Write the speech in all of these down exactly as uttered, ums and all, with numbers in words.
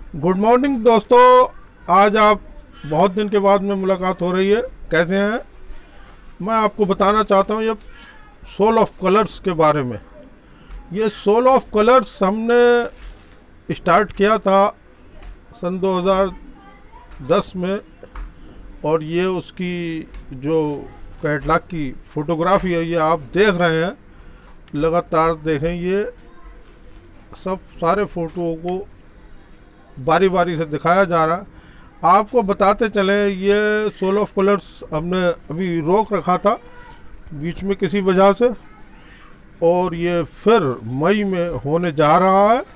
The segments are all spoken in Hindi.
गुड मॉर्निंग दोस्तों। आज आप बहुत दिन के बाद में मुलाकात हो रही है। कैसे हैं? मैं आपको बताना चाहता हूँ ये सोल ऑफ कलर्स के बारे में। ये सोल ऑफ कलर्स हमने स्टार्ट किया था सन दो हज़ार दस में, और ये उसकी जो कैटलॉग की फ़ोटोग्राफी है ये आप देख रहे हैं। लगातार देखें, ये सब सारे फ़ोटोओं को बारी बारी से दिखाया जा रहा है। आपको बताते चले, ये सोल ऑफ कलर्स हमने अभी रोक रखा था बीच में किसी वजह से, और ये फिर मई में होने जा रहा है।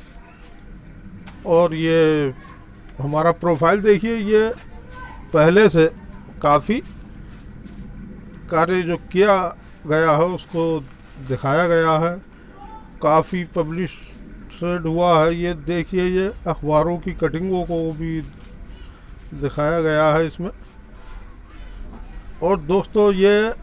और ये हमारा प्रोफाइल देखिए, ये पहले से काफ़ी कार्य जो किया गया है उसको दिखाया गया है, काफ़ी पब्लिश हुआ है। ये देखिए, ये अखबारों की कटिंगों को भी दिखाया गया है इसमें। और दोस्तों, ये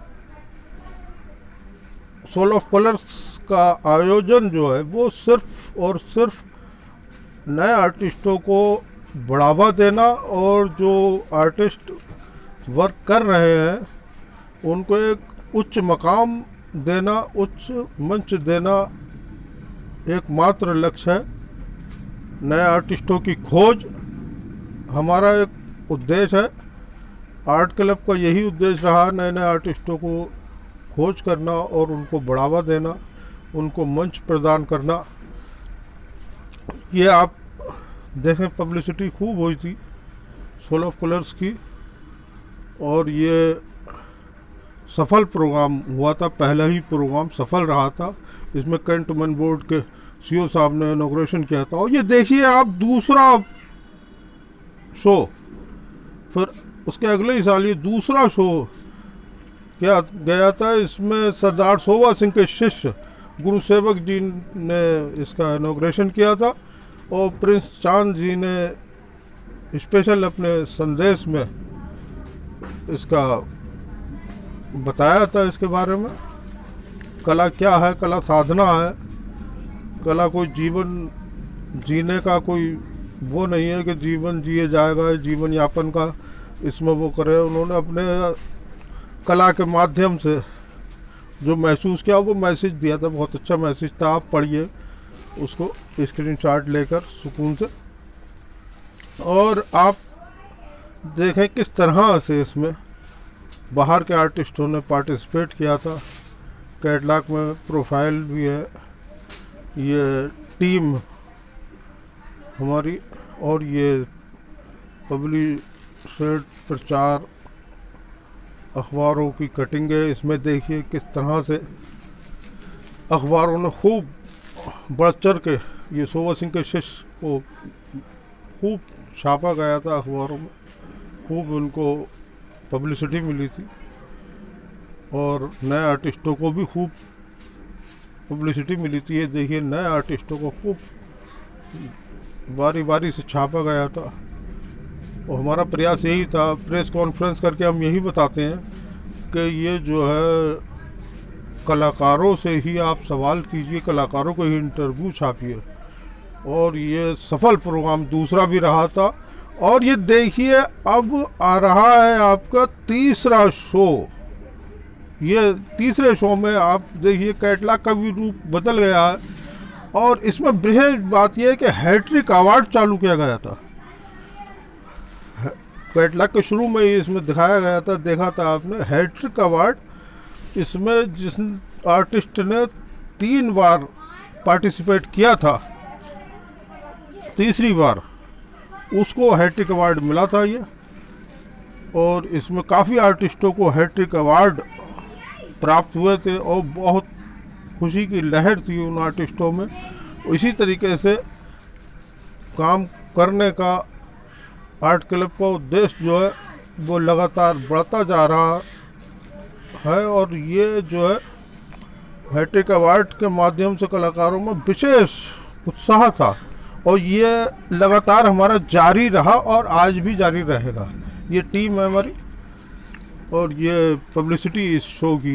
सोल ऑफ कलर्स का आयोजन जो है वो सिर्फ और सिर्फ नए आर्टिस्टों को बढ़ावा देना, और जो आर्टिस्ट वर्क कर रहे हैं उनको एक उच्च मकाम देना, उच्च मंच देना एकमात्र लक्ष्य है। नए आर्टिस्टों की खोज हमारा एक उद्देश्य है। आर्ट क्लब का यही उद्देश्य रहा, नए नए आर्टिस्टों को खोज करना और उनको बढ़ावा देना, उनको मंच प्रदान करना। ये आप देखें, पब्लिसिटी खूब हुई थी सोल ऑफ कलर्स की, और ये सफल प्रोग्राम हुआ था। पहला ही प्रोग्राम सफल रहा था। इसमें कैंटोनमेंट बोर्ड के सीईओ साहब ने इनॉग्रेशन किया था। और ये देखिए आप, दूसरा शो, फिर उसके अगले ही साल ये दूसरा शो क्या गया था। इसमें सरदार सोवा सिंह के शिष्य गुरु सेवक जी ने इसका इनॉग्रेशन किया था, और प्रिंस चांद जी ने स्पेशल अपने संदेश में इसका बताया था, इसके बारे में। कला क्या है, कला साधना है। कला कोई जीवन जीने का कोई वो नहीं है कि जीवन जिए जाएगा, जीवन यापन का इसमें वो करे। उन्होंने अपने कला के माध्यम से जो महसूस किया वो मैसेज दिया था। बहुत अच्छा मैसेज था, आप पढ़िए उसको स्क्रीनशॉट लेकर सुकून से। और आप देखें किस तरह से इसमें बाहर के आर्टिस्टों ने पार्टिसिपेट किया था। कैटलॉग में प्रोफाइल भी है, ये टीम हमारी, और ये पब्लिशड प्रचार अखबारों की कटिंग है। इसमें देखिए किस तरह से अखबारों ने खूब बढ़ चढ़ के ये सोवा सिंह के शिष्य को खूब छापा गया था अखबारों में, खूब उनको पब्लिसिटी मिली थी, और नए आर्टिस्टों को भी खूब पब्लिसिटी मिली थी। ये देखिए, नए आर्टिस्टों को खूब बारी बारी से छापा गया था। और हमारा प्रयास यही था, प्रेस कॉन्फ्रेंस करके हम यही बताते हैं कि ये जो है कलाकारों से ही आप सवाल कीजिए, कलाकारों को ही इंटरव्यू छापिए। और ये सफल प्रोग्राम दूसरा भी रहा था। और ये देखिए, अब आ रहा है आपका तीसरा शो। ये तीसरे शो में आप देखिए कैटलॉग का भी रूप बदल गया है। और इसमें बृहद बात यह है कि हैट्रिक अवार्ड चालू किया गया था। कैटलॉग के शुरू में ही इसमें दिखाया गया था, देखा था आपने, हैट्रिक अवार्ड। इसमें जिस आर्टिस्ट ने तीन बार पार्टिसिपेट किया था, तीसरी बार उसको हैट्रिक अवार्ड मिला था ये। और इसमें काफ़ी आर्टिस्टों को हैट्रिक अवार्ड प्राप्त हुए थे, और बहुत खुशी की लहर थी उन आर्टिस्टों में। इसी तरीके से काम करने का आर्ट क्लब का उद्देश्य जो है वो लगातार बढ़ता जा रहा है। और ये जो है हैट्रिक अवार्ड के माध्यम से कलाकारों में विशेष उत्साह था, और ये लगातार हमारा जारी रहा और आज भी जारी रहेगा। ये टीम है हमारी, और ये पब्लिसिटी इस शो की,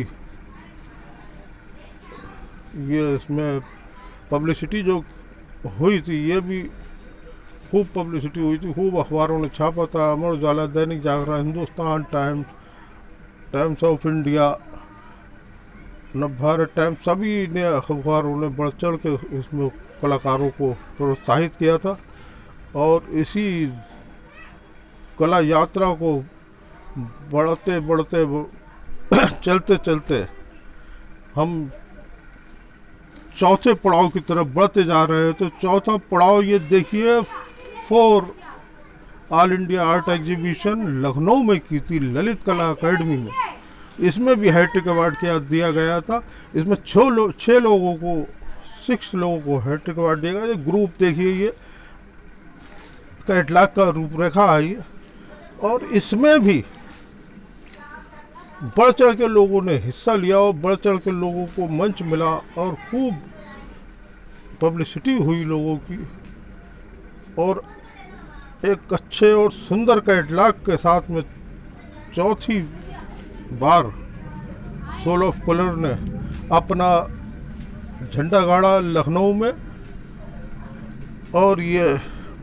ये इसमें पब्लिसिटी जो हुई थी ये भी खूब पब्लिसिटी हुई थी, खूब अखबारों ने छापा था। Amar Ujala, Dainik Jagran, Hindustan Times, Times of India, Navbharat Times, सभी ने अखबारों ने बढ़ चढ़ के इसमें कलाकारों को प्रोत्साहित किया था। और इसी कला यात्रा को बढ़ते बढ़ते चलते चलते हम चौथे पड़ाव की तरफ बढ़ते जा रहे हैं। तो चौथा पड़ाव ये देखिए, four all India art exhibition Lucknow में की थी, ललित कला अकेडमी में। इसमें भी हैट्रिक अवार्ड किया दिया गया था। इसमें छः लो, छः लोगों को सिक्स लोगों को हैट्रिक अवार्ड दिया गया। ग्रुप देखिए, ये कैटलॉग का रूपरेखा आई, और इसमें भी बढ़ चढ़ के लोगों ने हिस्सा लिया और बढ़ चढ़ के लोगों को मंच मिला और खूब पब्लिसिटी हुई लोगों की। और एक अच्छे और सुंदर कैटलॉग के साथ में चौथी बार सोल ऑफ कलर ने अपना झंडा गाड़ा लखनऊ में। और ये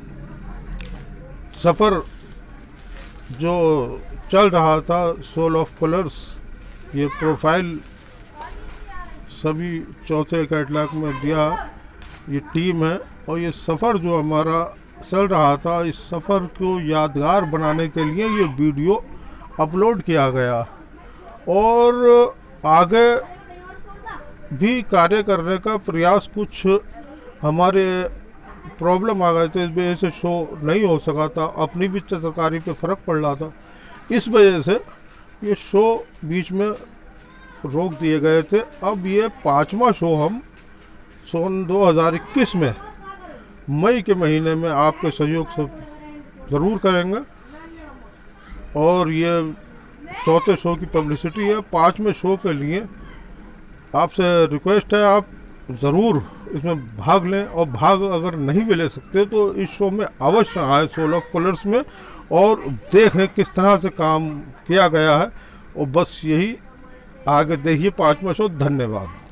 सफ़र जो चल रहा था सोल ऑफ कलर्स, ये प्रोफाइल सभी चौथे कैटलॉग में दिया, ये टीम है। और ये सफ़र जो हमारा चल रहा था, इस सफ़र को यादगार बनाने के लिए ये वीडियो अपलोड किया गया। और आगे भी कार्य करने का प्रयास, कुछ हमारे प्रॉब्लम आ गए थे, इस वजह से शो नहीं हो सका था। अपनी भी चित्रकारी पे फ़र्क पड़ रहा था, इस वजह से ये शो बीच में रोक दिए गए थे। अब ये पाँचवा शो हम सन दो हज़ार इक्कीस में मई के महीने में आपके सहयोग से ज़रूर करेंगे। और ये चौथे शो की पब्लिसिटी है। पाँचवें शो के लिए आपसे रिक्वेस्ट है, आप ज़रूर इसमें भाग लें। और भाग अगर नहीं भी ले सकते तो इस शो में अवश्य आए, सोल ऑफ कलर्स में, और देखें किस तरह से काम किया गया है। और बस यही, आगे देखिए पाँचवा शो। धन्यवाद।